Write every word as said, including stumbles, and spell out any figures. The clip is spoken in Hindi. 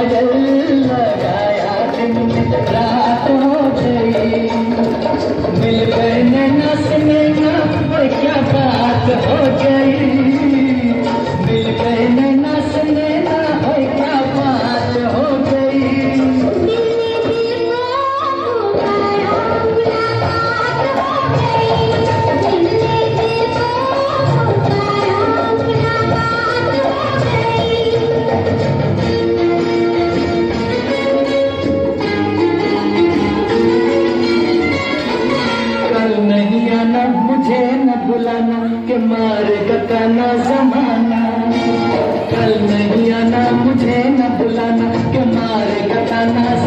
गजल लगाया दिन में रात हो गई, मिल गए नैना से नैना क्या बात हो गई, मिल गए नैना से नैना क्या बात हो गई। मुझे न बुलाना के मारेगा ताना जमाना, कल नहीं आना मुझे न बुलाना के मारेगा ताना